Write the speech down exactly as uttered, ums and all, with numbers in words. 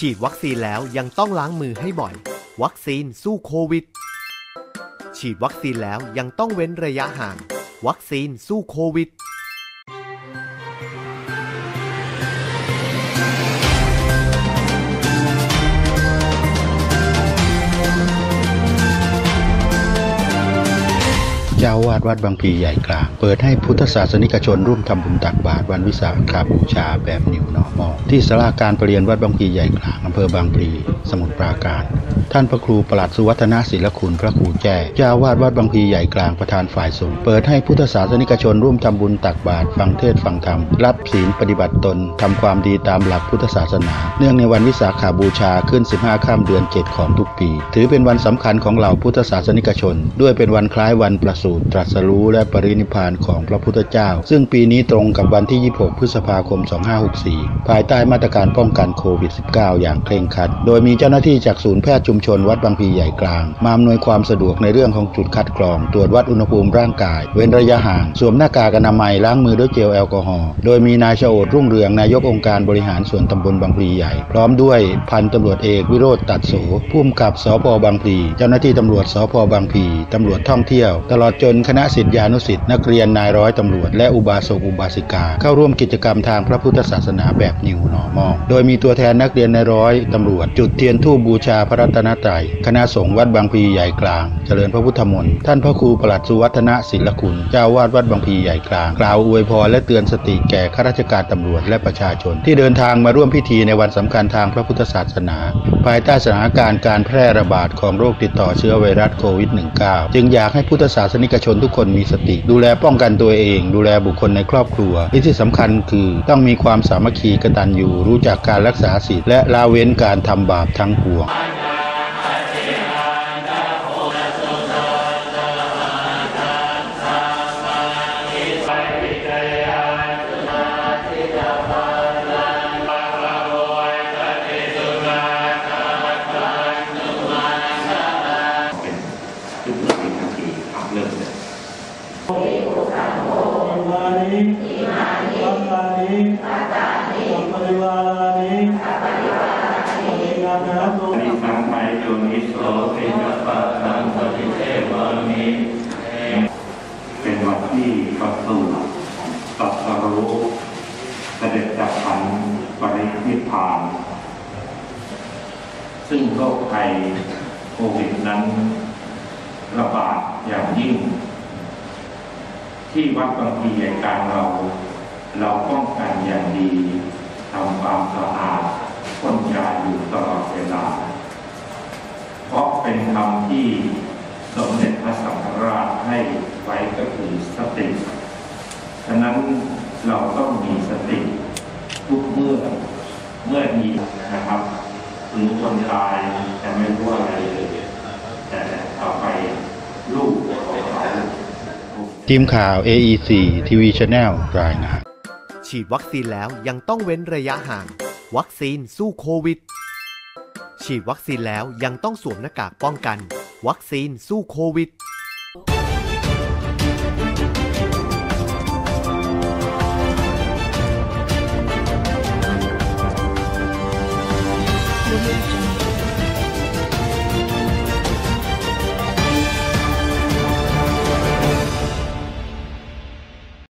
ฉีดวัคซีนแล้วยังต้องล้างมือให้บ่อยวัคซีนสู้โควิดฉีดวัคซีนแล้วยังต้องเว้นระยะห่างวัคซีนสู้โควิดเจ้าอาวาสวัดบางพลีใหญ่กลางเปิดให้พุทธศาสนิกชนร่วมทำบุญตักบาตรวันวิสาขบูชาแบบ New Normal ที่ศาลาการประเรียนวัดบางพลีใหญ่กลางอำเภอบางพลีสมุทรปราการท่านพระครูปลัดสุวัฒนศิลคุณพระครูแจ้เจ้าอาวาสวัดบางพลีใหญ่กลางประธานฝ่ายสงฆ์เปิดให้พุทธศาสนิกชนร่วมทำบุญตักบาตรฟังเทศน์ฟังธรรมรับศีลปฏิบัติตนทำความดีตามหลักพุทธศาสนาเนื่องในวันวิสาขบูชาขึ้นสิบห้าค่ำเดือนเจ็ดของทุกปีถือเป็นวันสำคัญของเหล่าพุทธศาสนิกชนด้วยเป็นวันคล้ายวันประสูติตรัสรู้และปรินิพพานของพระพุทธเจ้าซึ่งปีนี้ตรงกับวันที่ยี่สิบหกพฤษภาคมสองพันห้าร้อยหกสิบสี่ภายใต้มาตรการป้องกันโควิด สิบเก้า อย่างเคร่งครัดโดยมีเจ้าหน้าที่จากศูนย์แพทย์ชุมชนวัดบางพลีใหญ่กลางมาอำนวยความสะดวกในเรื่องของจุดคัดกรองตรวจวัดอุณหภูมิร่างกายเว้นระยะห่างสวมหน้ากากอนามัยล้างมือด้วยเจลแอลกอฮอล์โดยมีนายชโอษรุ่งเรืองนายกองค์การบริหารส่วนตำบลบางพลีใหญ่พร้อมด้วยพันตำรวจเอกวิโรจน์ตัดโสผู้กำกับสภ.บางพลีเจ้าหน้าที่ตำรวจสภ.บางพลีตำรวจท่องเที่ยวตลอดจนคณะศิษยานุศิษย์นักเรียนนายร้อยตำรวจและอุบาสกอุบาสิกาเข้าร่วมกิจกรรมทางพระพุทธศาสนาแบบ New Normal โดยมีตัวแทนนักเรียนนายร้อยตำรวจจุดเทียนธูปบูชาพระรัตนตรัยคณะสงฆ์วัดบางพลีใหญ่กลางเจริญพระพุทธมนต์ท่านพระครูปลัดสุวัฒนศิลคุณเจ้าอาวาสวัดบางพลีใหญ่กลางกล่าวอวยพรและเตือนสติแก่ข้าราชการตำรวจและประชาชนที่เดินทางมาร่วมพิธีในวันสำคัญทางพระพุทธศาสนาภายใต้สถานการณ์การแพร่ระบาดของโรคติดต่อเชื้อไวรัสโควิด สิบเก้า จึงอยากให้พุทธศาสนิกชนทุกคนมีสติดูแลป้องกันตัวเองดูแลบุคคลในครอบครัวที่สำคัญคือต้องมีความสามัคคีกตัญญูรู้จักการรักษาศีลและละเว้นการทำบาปทั้งปวงเป็นวันที่ประสูติตรัสรู้เสด็จดับขันธ์ปรินิพพานซึ่งโรคภัยโควิดนั้นระบาดอย่างยิ่งที่วัดบางพลีใหญ่กลางเราเราป้องกันอย่างดีทำความสะอาดพ่นยาอยู่ตลอดเวลาเพราะเป็นธรรมที่สมเด็จพระสังฆราชให้ไว้ก็คือสติฉะนั้นเราต้องมีสติทุกเมื่อเมื่อมีนะครับถึงคนตายแต่ไม่รู้อะไรเลยแต่ต่อไปลูกของเขาทีมข่าว เอ อี ซี ที วี Channel รายงานฉีดวัคซีนแล้วยังต้องเว้นระยะห่างวัคซีนสู้โควิดฉีดวัคซีนแล้วยังต้องสวมหน้ากากป้องกันวัคซีนสู้โควิด